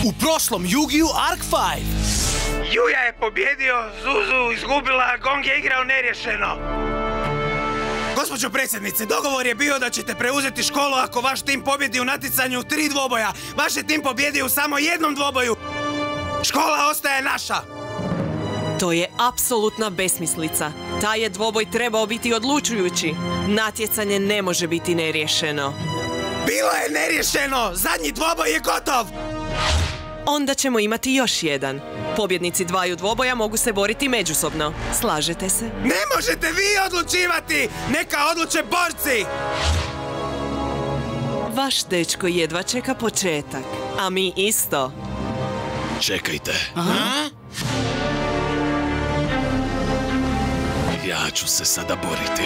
U prošlom Yu-Gi-Oh! Arc 5. Juja je pobjedio, Zuzu izgubila, Gong je igrao nerješeno. Gospođo predsjednice, dogovor je bio da ćete preuzeti školu ako vaš tim pobjedi u natjecanju 3 dvoboja. Vaš je tim pobjedio u samo 1 dvoboju. Škola ostaje naša. To je apsolutna besmislica. Taj je dvoboj trebao biti odlučujući. Natjecanje ne može biti neriješeno. Bilo je neriješeno! Zadnji dvoboj je gotov! Onda ćemo imati još jedan. Pobjednici dvaju dvoboja mogu se boriti međusobno. Slažete se? Ne možete vi odlučivati! Neka odluče borci! Vaš dečko jedva čeka početak, a mi isto. Čekajte. Ja ću se sada boriti.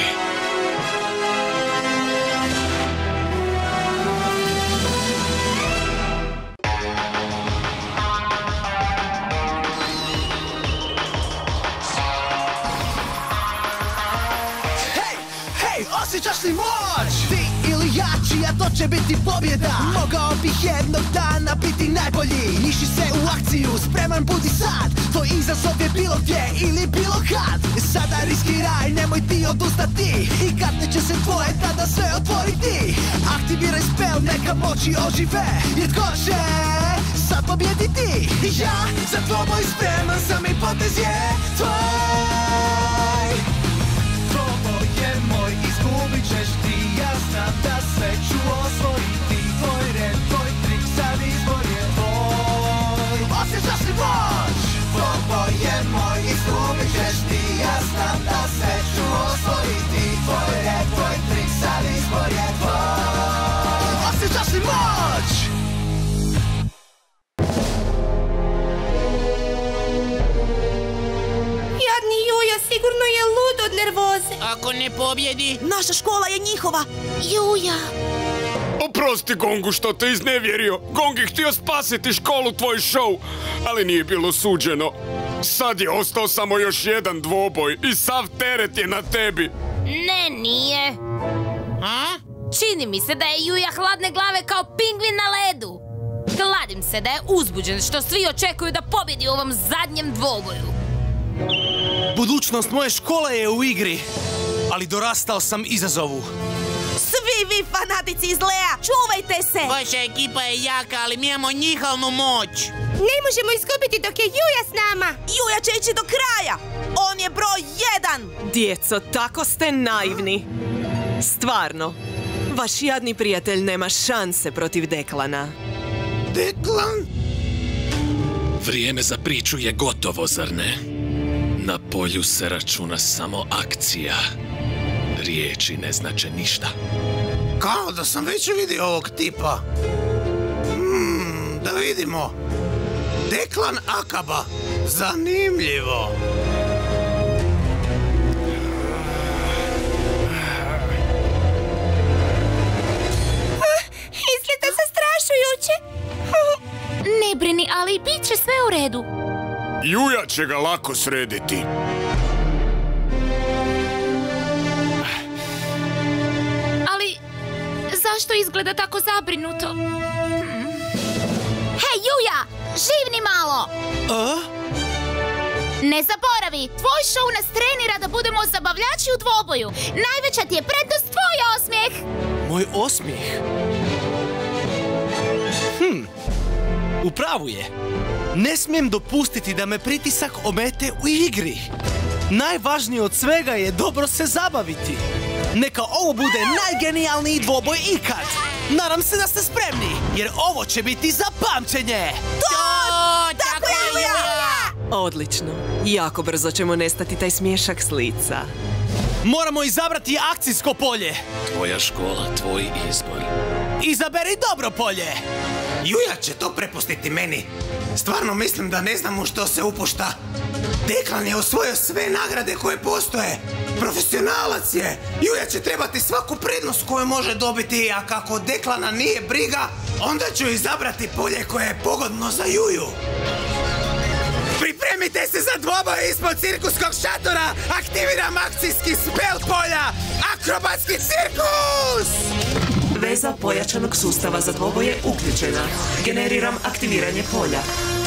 Osjećaš li moć? Ti ili ja, čija to će biti pobjeda? Mogao bih jednog dana biti najbolji. Miši se u akciju, spreman budi sad. Tvoj izazov je bilo gdje ili bilo kad. Sada riskiraj, nemoj ti odustati. I kad neće se tvoje, tada sve otvoriti. Aktiviraj spell, neka moći ožive. Jer tko će sad pobjediti? Ja za dvoboj spreman sam i potez je tvoj. Dvoboj je moj, izgubit ćeš ti. Ja znam da sve ću osvojiti. Tvoj red, tvoj trik, sad izbor je tvoj. Osjećaš li moć? Dvoboj je moj, izgubit ćeš ti. Ja znam da sve ću osvojiti. Tvoj red, tvoj trik, sad izbor je tvoj. Osjećaš li moć? Jadni Juja sigurno je lud od nervoze. Ako ne pobjedi... Naša škola je njihova. Juja. Oprosti Gongu što te iznevjerio. Gong je htio spasiti školu, tvoj show, ali nije bilo suđeno. Sad je ostao samo još jedan dvoboj i sav teret je na tebi. Ne, nije. Čini mi se da je Juja hladne glave kao pingvin na ledu. Kladim se da je uzbuđen što svi očekuju da pobjedi u ovom zadnjem dvoboju. Budućnost moje škole je u igri, ali dorastao sam izazovu. Svi vi fanatici iz Lea, čuvajte se! Vaša ekipa je jaka, ali mi imamo njihovnu moć. Ne možemo izgubiti dok je Juja s nama. Juja će ići do kraja. On je broj 1. Djeco, tako ste naivni. Stvarno, vaš jadni prijatelj nema šanse protiv Deklana. Deklan? Vrijeme za priču je gotovo, zar ne? Na polju se računa samo akcija. Riječi ne znače ništa. Kao da sam već vidio ovog tipa. Da vidimo. Deklan Akaba. Zanimljivo. Izgleda zastrašujuće. Ne brini, ali bit će sve u redu. Juja će ga lako srediti. Ali zašto izgleda tako zabrinuto? Hej, Juja! Živni malo! Ne zaboravi, tvoj show nas trenira da budemo zabavljači u dvoboju. Najveća ti je prednost tvoj osmijeh. Moj osmijeh? U pravu je. Ne smijem dopustiti da me pritisak omete u igri. Najvažnije od svega je dobro se zabaviti. Neka ovo bude najgenijalniji dvoboj ikad. Nadam se da ste spremni, jer ovo će biti za pamćenje. Tako je, Juja! Odlično. Jako brzo ćemo nestati taj smiješak s lica. Moramo izabrati akcijsko polje. Tvoja škola, tvoj izbor. Izaberi dobro polje. Juja će to prepustiti meni. Stvarno mislim da ne znam u što se upušta. Deklan je osvojio sve nagrade koje postoje. Profesionalac je. Juja će trebati svaku prednost koju može dobiti, a kako Deklana nije briga, onda ću izabrati polje koje je pogodno za Juju. Pripremite se za dvoboj ispod cirkuskog šatora. Aktiviram akcijski spell polja. Akrobatski cirkus! Veza pojačanog sustava za dvoboje uključena. Generiram aktiviranje polja.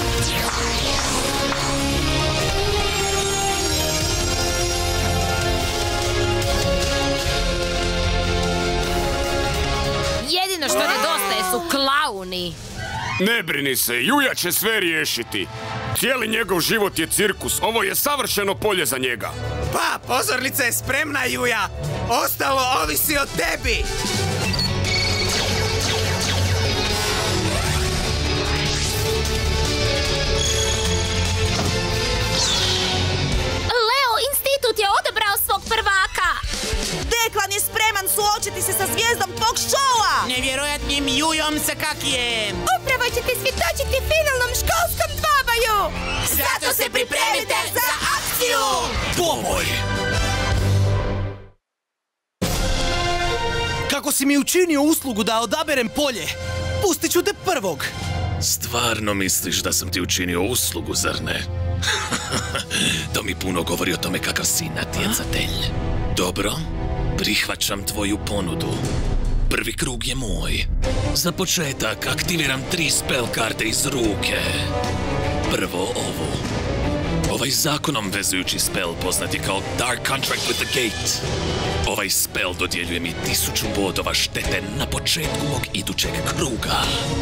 Jedino što nedostaje su klauni. Ne brini se, Juja će sve riješiti. Cijeli njegov život je cirkus, ovo je savršeno polje za njega. Pa, pozornica je spremna, Juja. Ostalo ovisi o tebi. Leo, institut je odabrao svog prvaka. Deklan je spreman suočiti se sa zvijezdom tog šoua. Nevjerojatnim Jujom Sakakijem. Upravo ćete svjedočiti finalnom školskom dvoboju. Zato se pripremite za akciju. Dvoboj! Kako si mi učinio uslugu da odaberem polje, pustit ću te prvog. Stvarno misliš da sam ti učinio uslugu, zar ne? To mi puno govori o tome kakav si natjecatelj. Dobro, prihvaćam tvoju ponudu. Prvi krug je moj. Za početak aktiviram 3 spell karte iz ruke. Prvo ovu. Ovaj zakonom vezujući spell poznat je kao Dark Contract with the Gate. Ovaj spell dodjeljuje mi 1000 bodova štete na početku mog idućeg kruga.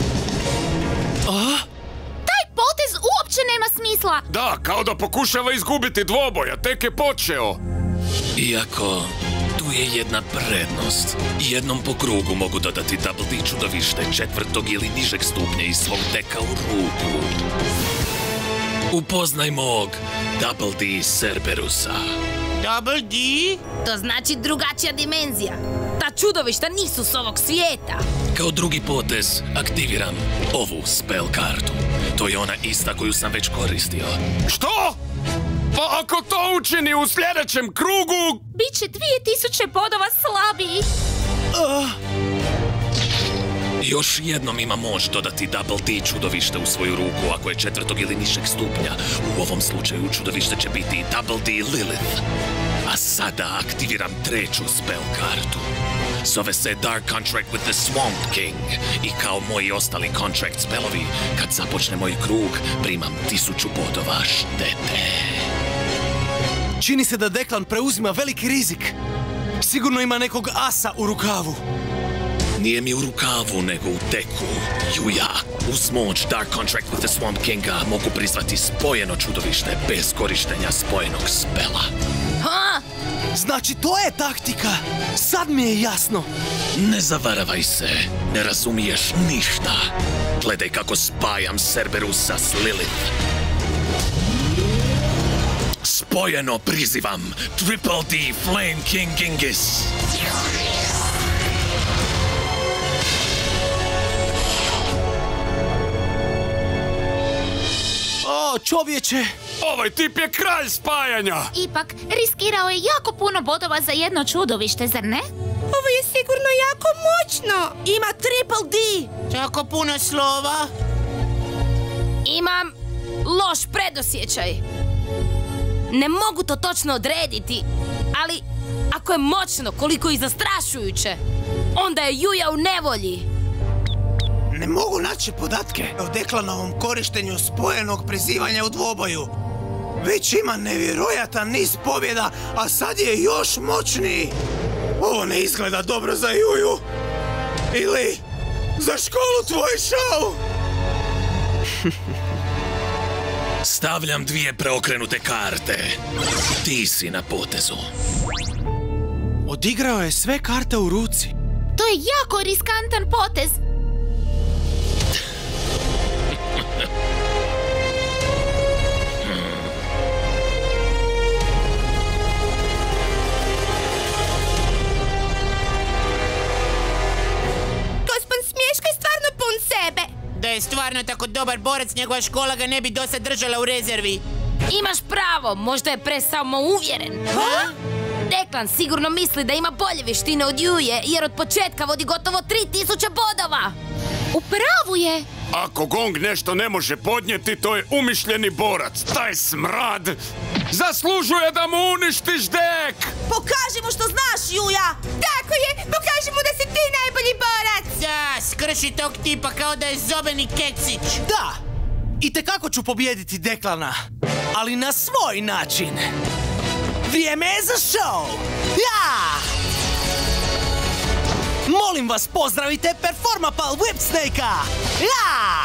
Taj potez uopće nema smisla. Da, kao da pokušava izgubiti dvoboja, tek je počeo. Iako, tu je jedna prednost. Jednom po krugu mogu dodati Double D čudovište 4. ili nižeg stupnja iz svog deka u ruku. Upoznaj mog Double D Cerberusa. Double D? To znači drugačija dimenzija. Ta čudovišta nisu s ovog svijeta. Kao drugi potez aktiviram ovu spell kartu. To je ona ista koju sam već koristio. Što? Pa ako to učini u sljedećem krugu... Biće 2000 bodova slabiji. Još jednom ima moć dodati Double D čudovište u svoju ruku ako je 4. ili nižeg stupnja. U ovom slučaju čudovište će biti Double D Lilith. A sada aktiviram 3. spell kartu. Zove se Dark Contract with the Swamp King. I kao moji ostali contract spellovi, kad započne moj krug, primam 1000 bodova štete. Čini se da Deklan preuzima veliki rizik. Sigurno ima nekog asa u rukavu. Nije mi u rukavu, nego u deku. Juja, uz moć Dark Contract with the Swamp Kinga mogu prizvati spojeno čudovište bez korištenja spojenog spela. Ha? Znači to je taktika. Sad mi je jasno. Ne zavaravaj se, ne razumiješ ništa. Gledaj kako spajam Cerberusa s Lilith. Spojeno prizivam Triple D Flame King Genghis. O, čovječe! Ovaj tip je kralj spajanja! Ipak, riskirao je jako puno bodova za jedno čudovište, zar ne? Ovo je sigurno jako moćno. Ima Triple D. Tako puno slova. Imam loš predosjećaj. Ne mogu to točno odrediti, ali ako je moćno koliko i zastrašujuće, onda je Juja u nevolji. Ne mogu naći podatke o Deklanovom korištenju spojenog prizivanja u dvoboju. Već ima nevjerojatan niz pobjeda, a sad je još moćniji. Ovo ne izgleda dobro za Juju. Ili za školu tvoj šou. Stavljam 2 preokrenute karte. Ti si na potezu. Odigrao je sve karte u ruci. To je jako riskantan potez. Gospod Smješka je stvarno pun sebe. Da je stvarno tako dobar borac, njegova škola ga ne bi dosad držala u rezervi. Imaš pravo, možda je presamouvjeren. Ha? Deklan sigurno misli da ima bolje vještine od Juje, jer od početka vodi gotovo 3000 bodova. U pravu je. Ako Gong nešto ne može podnijeti, to je umišljeni borac. Taj smrad zaslužuje da mu uništiš dek! Pokaži mu što znaš, Juja! Tako je, pokaži mu da si ti najbolji borac! Da, skrši tog tipa kao da je zobeni keksić. Da, itekako ću pobijediti Deklana, ali na svoj način. Vrijeme je za show! Ja! Molim vas, pozdravite Performapal Whip Snake-a! Ja!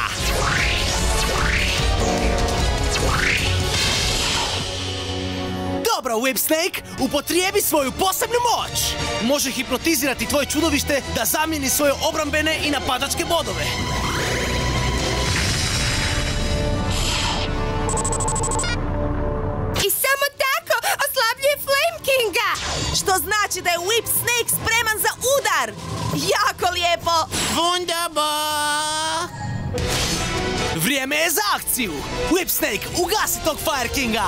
Dobro, Whip Snake, upotrijebi svoju posebnu moć! Može hipnotizirati tvoje čudovište da zamijeni svoje obrambene i napadačke bodove. I samo tako oslabljuje Flame Kinga! Što znači da je Whip Snake spreman za udar! Jako lijepo! Wunderbar! Vrijeme je za akciju! Whip Snake, ugasi tog Fire Kinga!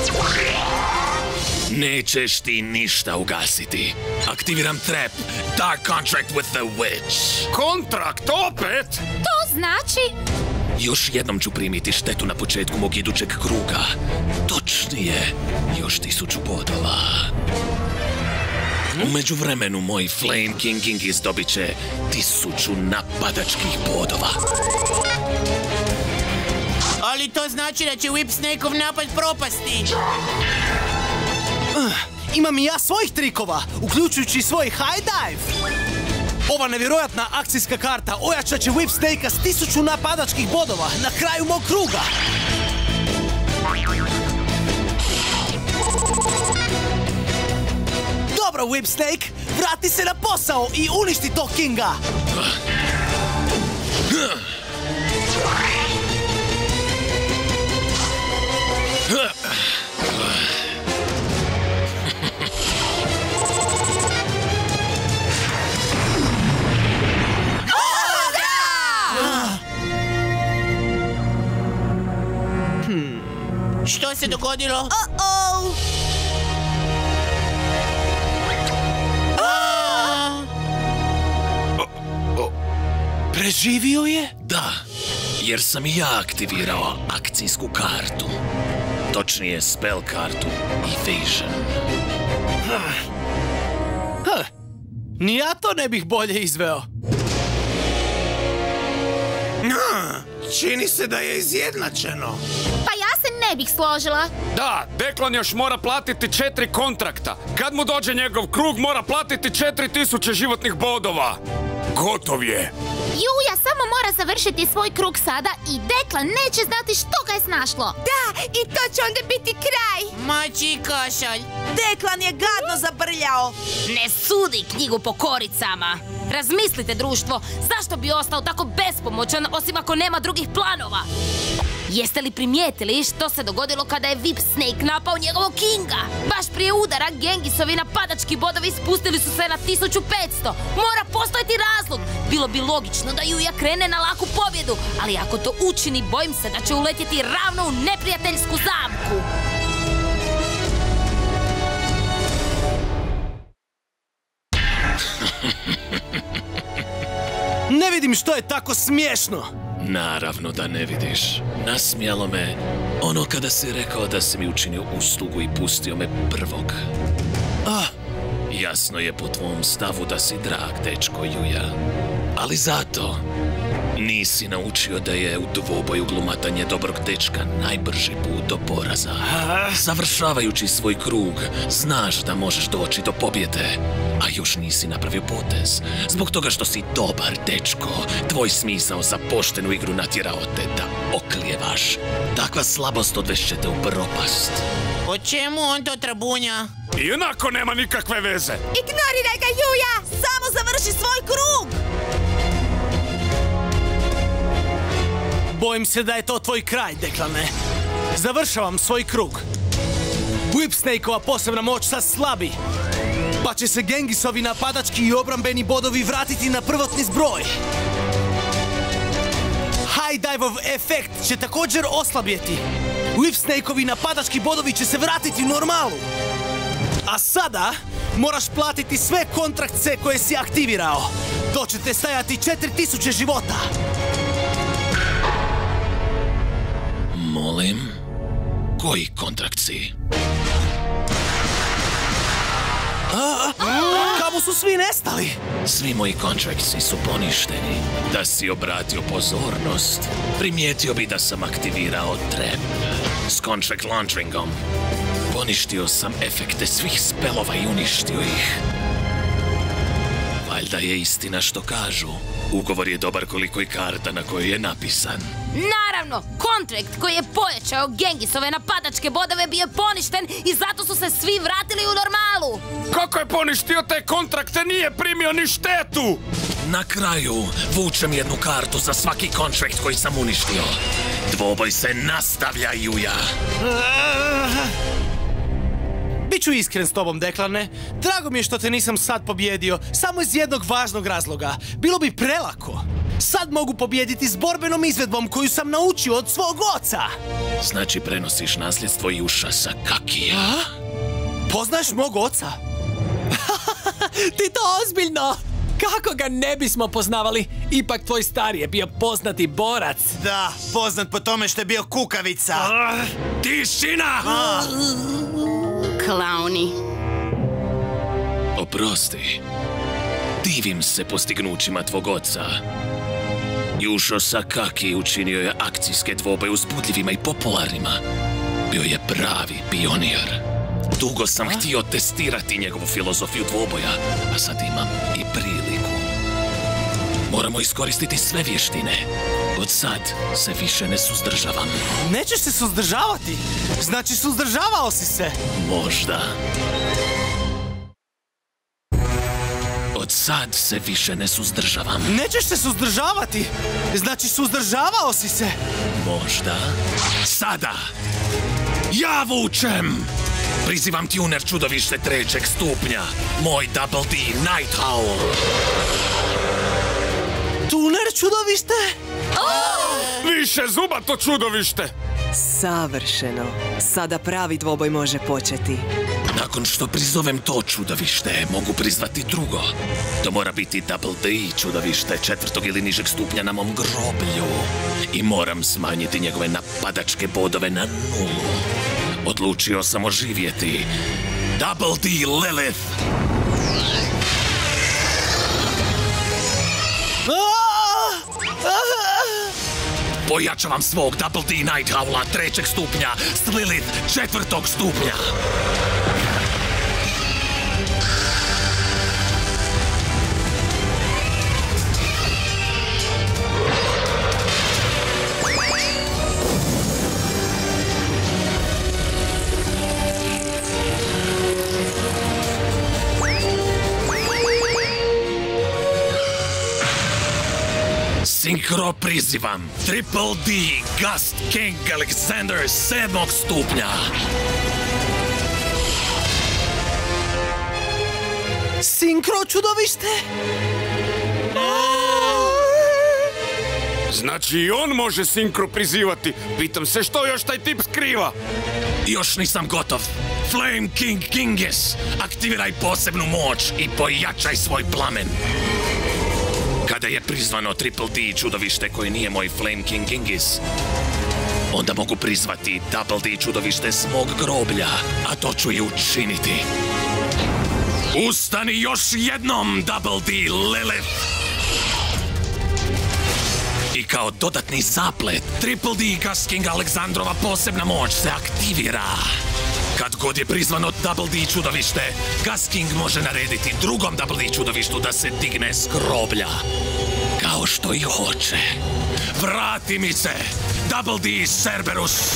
Nećeš ti ništa ugasiti. Aktiviram trap. Dark contract with the witch. Kontrakt opet? To znači... Još jednom ću primiti štetu na početku mog idućeg kruga. Točnije, još 1000 bodova. U međuvremenu moj Flame King Kingis dobit će 1000 napadačkih bodova. Ali to znači da će Whip Snakeov napad propasti. Imam i ja svojih trikova, uključujući svoj High Dive. Ova nevjerojatna akcijska karta ojačat će Whip Snake-a s 1000 napadačkih bodova na kraju mog kruga. Dobro, Whip Snake, vrati se na posao i uništi tog Kinga. Što se dogodilo? Uh-oh! Preživio je? Da, jer sam i ja aktivirao akcijsku kartu. Točnije spell kartu Evasion. Ni ja to ne bih bolje izveo. Čini se da je izjednačeno. Pa ja se ne bih složila. Da, Deklan još mora platiti 4 kontrakta. Kad mu dođe njegov krug, mora platiti 4000 životnih bodova. Gotov je. Juja samo mora završiti svoj krug sada i Deklan neće znati što ga je snašlo. Da, i to će onda biti kraj! Mači košalj. Deklan je gadno zabrljao! Ne sudi knjigu po koricama. Razmislite, društvo, zašto bi ostao tako bespomoćan osim ako nema drugih planova? Jeste li primijetili što se dogodilo kada je Whip Snake napao njegovog Kinga? Baš prije udara Gengisovi napadački bodovi spustili su se na 1500. Mora postojati razlog. Bilo bi logično da Juja krene na laku pobjedu, ali ako to učini, bojim se da će uletjeti ravno u neprijateljsku zamku. Ne vidim što je tako smiješno. Naravno da ne vidiš. Nasmijalo me ono kada si rekao da si mi učinio uslugu i pustio me prvog. Jasno je po tvom stavu da si drag, dečko Juja. Ali zato nisi naučio da je u dvoboju glumatanje dobrog dečka najbrži put do poraza. Završavajući svoj krug, znaš da možeš doći do pobjede, a još nisi napravio potez. Zbog toga što si dobar dečko, tvoj smisao za poštenu igru natjerao te da oklijevaš. Takva slabost odvešće te u propast. O čemu on to trabunja? Ionako nema nikakve veze. Ignoriraj ga, Juja! Samo završi svoj krug! Bojim se da je to tvoj kraj, Deklane. Završavam svoj krug. Whip Snakeova posebna moć sad slabi, pa će se Gengisovi napadački i obrambeni bodovi vratiti na prvotni zbroj. High Dive-ov efekt će također oslabjeti. Whip Snakeovi napadački bodovi će se vratiti u normalu. A sada moraš platiti sve kontraktce koje si aktivirao. To će te stajati 4000 života. Koji kontrakt si? Kamo su svi nestali? Svi moji kontrakti su poništeni. Da si obratio pozornost, primijetio bi da sam aktivirao trap s contract launcheringom. Poništio sam efekte svih spelova i uništio ih. Valjda je istina što kažu. Ugovor je dobar koliko i karta na kojoj je napisan. Naravno, kontrakt koji je pojačao Gengisove napadačke bodove bio je poništen i zato su se svi vratili u normalu. Kako je poništio te kontrakte, nije primio ni štetu? Na kraju vučem jednu kartu za svaki kontrakt koji sam uništio. Dvoboj se nastavlja, Juja. Biću iskren s tobom, Deklane. Drago mi je što te nisam sad pobjedio, samo iz jednog važnog razloga. Bilo bi prelako. Sad mogu pobijediti s borbenom izvedbom koju sam naučio od svog oca. Znači prenosiš nasljedstvo Juša Sakakija? Poznaješ mog oca? Ti to ozbiljno? Kako ga ne bismo poznavali? Ipak tvoj stari je bio poznati borac. Da, poznat po tome što je bio kukavica. Tišina! Klauni. Oprosti. Divim se postignućima tvog oca. Jušo Sakaki učinio je akcijske dvoboje uzbudljivima i popularnima. Bio je pravi pionir. Dugo sam htio testirati njegovu filozofiju dvoboja, a sad imam i priliku. Moramo iskoristiti sve vještine. Od sad se više ne suzdržavam. Nećeš se suzdržavati? Znači suzdržavao si se? Možda. Od sad se više ne suzdržavam. Nećeš se suzdržavati? Znači suzdržavao si se? Možda. Sada! Ja vučem! Prizivam tuner čudovište 3. stupnja. Moj Double D Night Howl. Tuner čudovište? Više zuba to čudovište! Savršeno. Sada pravi dvoboj može početi. Nakon što prizovem to čudovište, mogu prizvati drugo. To mora biti Double D čudovište 4. ili nižeg stupnja na mom groblju. I moram smanjiti njegove napadačke bodove na 0. Odlučio sam oživjeti Double D Lilith. Pojačavam svog Double D Night Howla 3. stupnja s Lilith 4. stupnja. Sinkro prizivam Triple D Gust King Alexander 7. stupnja. Sinkro čudovište? Znači i on može sinkro prizivati. Pitam se što još taj tip skriva. Još nisam gotov. Flame King Kingis, aktiviraj posebnu moć i pojačaj svoj plamen. Kada je prizvano Triple D čudovište koji nije moj Flame King Kingis, onda mogu prizvati Double D čudovište s mog groblja, a to ću i učiniti. Ustani još jednom, Double D Lilith! I kao dodatni zaplet, Triple D Gust King Aleksandrova posebna moć se aktivira. Kad god je prizvano Double D čudovište, Gust King može narediti drugom Double D čudovištu da se digne s groblja. Kao što i hoće. Vrati mi se, Double D Cerberus!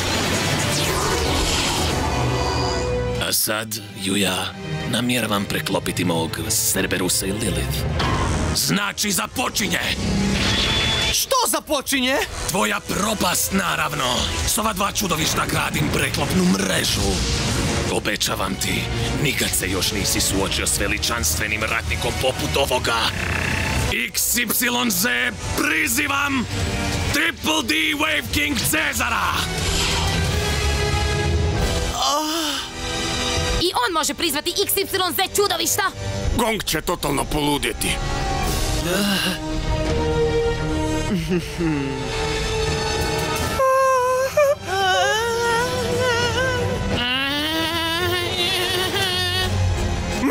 A sad, Juja, namjeravam preklopiti mog Cerberusa i Lilith. Znači započinje! Što započinje? Tvoja propast, naravno. S ova 2 čudovišta gradim preklopnu mrežu. Obećavam ti, nikad se još nisi suočio s veličanstvenim ratnikom poput ovoga. XYZ prizivam Triple D Wave King Cezara! I on može prizvati XYZ čudovišta? Gong će totalno poludjeti.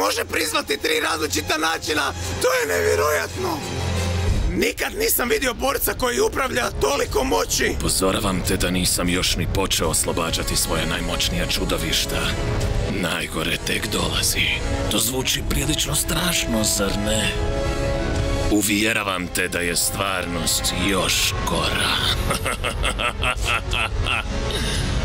može prizvati 3 različita načina, to je nevjerojatno. Nikad nisam vidio borca koji upravlja toliko moći. Upozoravam te da nisam još ni počeo oslobađati svoja najmoćnija čudovišta. Najgore tek dolazi. To zvuči prilično strašno, zar ne? Uvjeravam te da je stvarnost još gora.